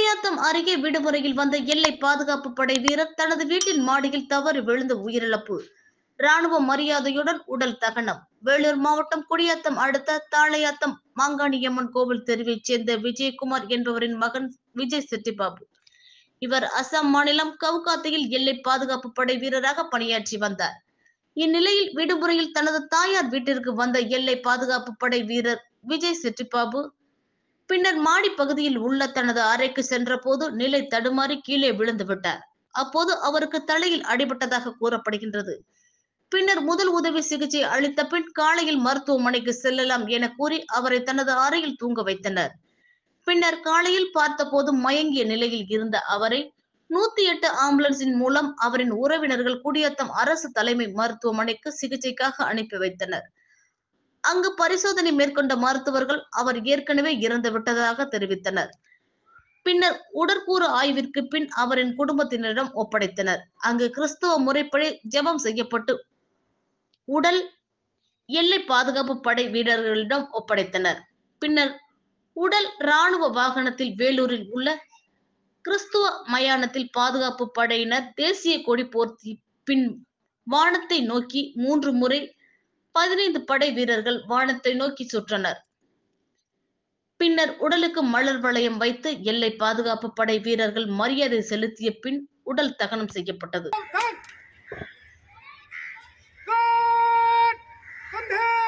குடியாத்தம் அருகே விடுமுறையில் வந்த எல்லை பாதுகாப்பு படை வீரர் தனது வீட்டின் மாடியில் தவறி விழுந்து உயிரிழப்பு. ராணுவ மரியாதையுடன் உடல் தகனம். வேலூர் மாவட்டம் குடியாத்தம் அடுத்த தாளையாத்தம் மாங்காணியம்மன் கோவில் தெருவைச் சேர்ந்த விஜயகுமார் என்பவரின் மகன் விஜய் செட்டிபாபு. இவர் அசாம் மாநிலம் கவுகாத்தியில் எல்லை பாதுகாப்பு படை வீரராக பணியாற்றி வந்தார். இந்நிலையில் விடுமுறையில் தனது தாயார் வீட்டிற்கு வந்த எல்லை பாதுகாப்பு படை வீரர் விஜய் செட்டிபாபு பின்னர் மாடி பகுதியில் உள்ள தனது அறைக்கு சென்ற போது நிலை தடுமாறி கீழே விழுந்து விட்டார். அப்போது அவருக்கு தலையில் அடிபட்டதாக கூறப்படுகின்றது. பின்னர் முதல் உதவி சிகிச்சை அளித்த பின் காலையில் மருத்துவமனைக்கு செல்லலாம் என கூறி அவரை தனது அறையில் தூங்க வைத்தனர். பின்னர் காலையில் பார்த்தபோது மயங்கிய நிலையில் இருந்த அவரை 108 ஆம்புலன்ஸின் மூலம் அவரின் உறவினர்கள் குடியாத்தம் அரசு தலைமை மருத்துவமனைக்கு சிகிச்சைக்காக அனுப்பி வைத்தனர். அங்கு பரிசோதனை மேற்கொண்ட மருத்துவர்கள் அவர் ஏற்கனவே இறந்து விட்டதாக தெரிவித்தனர். பின்னர் உடற்கூறு ஆய்விற்கு பின் அவரின் குடும்பத்தினரிடம் ஒப்படைத்தனர். அங்கு கிறிஸ்துவ முறைப்படி ஜெபம் செய்யப்பட்டு உடல் எல்லை பாதுகாப்பு படை வீரர்களிடம் ஒப்படைத்தனர். பின்னர் உடல் ராணுவ வாகனத்தில் வேலூரில் உள்ள கிறிஸ்துவ மயானத்தில் பாதுகாப்பு படையினர் தேசிய கொடி போர்த்தி பின் வானத்தை நோக்கி 3 முறை 15 படை வீரர்கள் வானத்தை நோக்கி சுற்றனர். பின்னர் உடலுக்கு மலர் வளையம் வைத்து எல்லை பாதுகாப்பு படை வீரர்கள் மரியாதை செலுத்திய பின் உடல் தகனம் செய்யப்பட்டது.